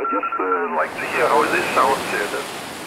just like to hear how this sounds here then.